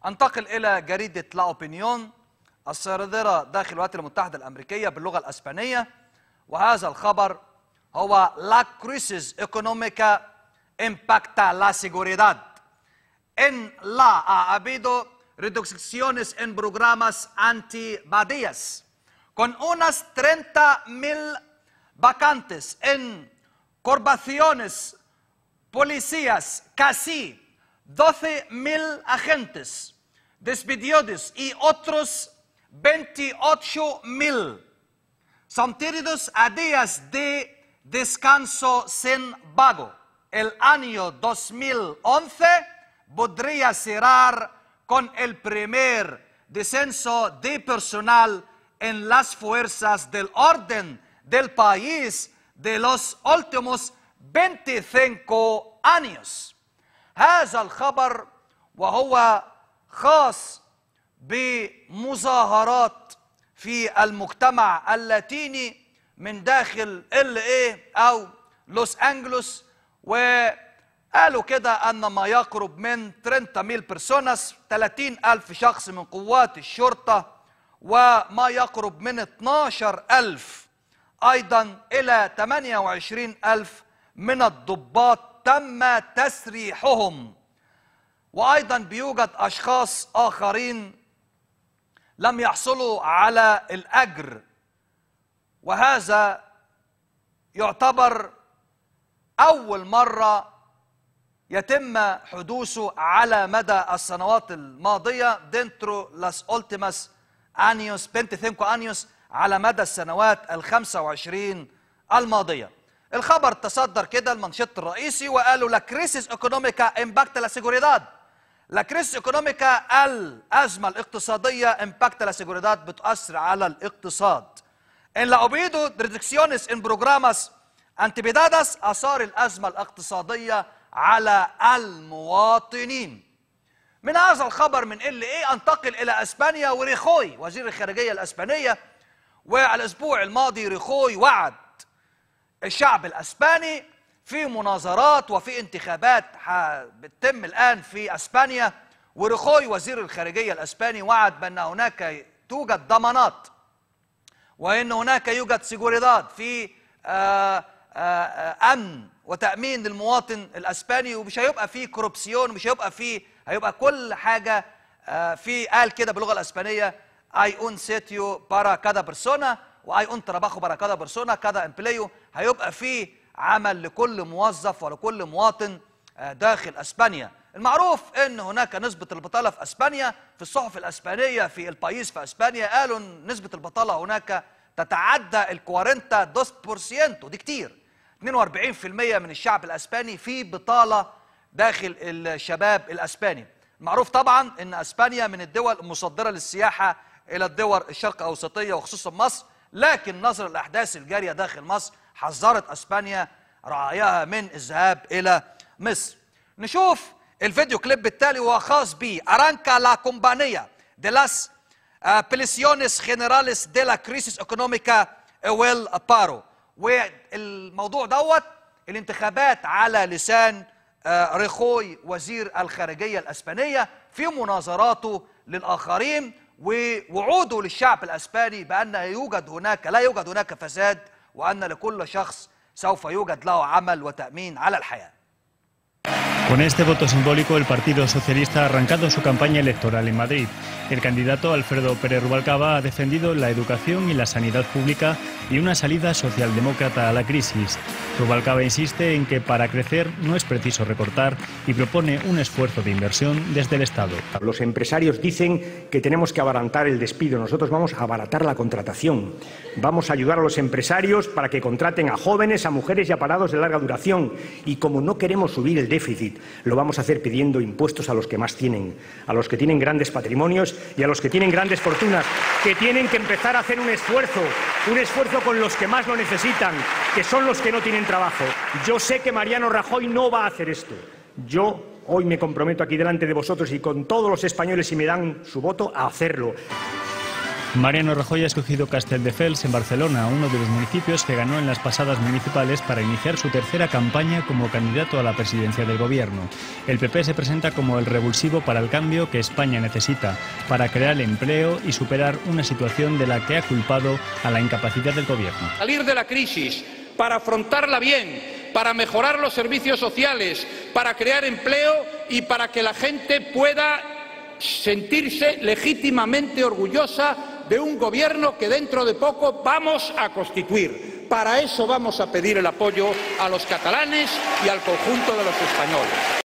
أنتقل إلى جريدة لا أوبينيون الصادرة داخل الولايات المتحدة الأمريكية باللغة الأسبانية، وهذا الخبر هو La crisis económica impacta la seguridad. Ha habido reducciones en programas antibandillas, con unas 30.000 vacantes en corporaciones, policías, casi 12.000 agentes despedidos y otros 28.000 sometidos a días de descanso sin pago. El año 2011 podría cerrar con el primer descenso de personal en las fuerzas del orden del país de los últimos 25 años. هذا الخبر وهو خاص بمظاهرات في المجتمع اللاتيني من داخل LA أو لوس أنجلوس، وقالوا كده أن ما يقرب من 30.000 personas، 30,000 شخص من قوات الشرطة، وما يقرب من 12,000 أيضا إلى 28,000 من الضباط تم تسريحهم. وأيضا بيوجد أشخاص آخرين لم يحصلوا على الأجر، وهذا يعتبر أول مرة يتم حدوثه على مدى السنوات الماضية dentro las últimas años 25 años، على مدى السنوات ال25 الماضية. الخبر تصدر كده المنشط الرئيسي وقالوا لا كريسيس ايكونوميكا امباكت لا سيجوريداد. لا كريسيس ايكونوميكا الأزمة الاقتصادية امباكت لا سيجوريداد بتؤثر على الاقتصاد. ان لا اوبيدو ريدكسيونس ان بروجراماس انتيبيداداس اثار الأزمة الاقتصادية على المواطنين. من هذا الخبر من LA انتقل إلى أسبانيا، وريخوي وزير الخارجية الأسبانية، والأسبوع الماضي ريخوي وعد الشعب الأسباني في مناظرات وفي انتخابات بتتم الآن في أسبانيا، وريخوي وزير الخارجية الأسباني وعد بأن هناك توجد ضمانات وأن هناك يوجد سيجوريداد في أمن وتأمين للمواطن الأسباني، ومش هيبقى فيه كوربسيون، مش هيبقى كل حاجة في قال كده باللغة الأسبانية hay un sitio para cada persona وهي un trabajo para cada persona cada empleo، هيبقى فيه عمل لكل موظف ولكل مواطن داخل اسبانيا. المعروف ان هناك نسبة البطالة في اسبانيا، في الصحف الاسبانية في البايس في اسبانيا قالوا ان نسبة البطالة هناك تتعدى ال 42%، ودي كتير. 42% من الشعب الاسباني في بطالة داخل الشباب الاسباني. المعروف طبعا ان اسبانيا من الدول المصدرة للسياحة الى الدول الشرق اوسطية وخصوصا مصر، لكن نظرا للاحداث الجارية داخل مصر حذرت اسبانيا رعاياها من الذهاب الى مصر. نشوف الفيديو كليب التالي وهو خاص ب Arranca la compañía de las pensiones generales de la crisis económica el paro. والموضوع دوت الانتخابات على لسان ريخوي وزير الخارجية الاسبانية في مناظراته للآخرين ووعوده للشعب الاسباني بأن لا يوجد هناك فساد، وأن لكل شخص سوف يوجد له عمل وتأمين على الحياة. Con este voto simbólico, el Partido Socialista ha arrancado su campaña electoral en Madrid. El candidato Alfredo Pérez Rubalcaba ha defendido la educación y la sanidad pública y una salida socialdemócrata a la crisis. Rubalcaba insiste en que para crecer no es preciso recortar y propone un esfuerzo de inversión desde el Estado. Los empresarios dicen que tenemos que abaratar el despido. Nosotros vamos a abaratar la contratación. Vamos a ayudar a los empresarios para que contraten a jóvenes, a mujeres y a parados de larga duración. Y como no queremos subir el déficit, lo vamos a hacer pidiendo impuestos a los que más tienen, a los que tienen grandes patrimonios y a los que tienen grandes fortunas, que tienen que empezar a hacer un esfuerzo con los que más lo necesitan, que son los que no tienen trabajo. Yo sé que Mariano Rajoy no va a hacer esto. Yo hoy me comprometo aquí delante de vosotros y con todos los españoles, si me dan su voto, a hacerlo. Mariano Rajoy ha escogido Castelldefels en Barcelona, uno de los municipios que ganó en las pasadas municipales para iniciar su tercera campaña como candidato a la presidencia del gobierno. El PP se presenta como el revulsivo para el cambio que España necesita, para crear empleo y superar una situación de la que ha culpado a la incapacidad del gobierno. Salir de la crisis, para afrontarla bien, para mejorar los servicios sociales, para crear empleo y para que la gente pueda sentirse legítimamente orgullosa de un gobierno que dentro de poco vamos a constituir. Para eso vamos a pedir el apoyo a los catalanes y al conjunto de los españoles.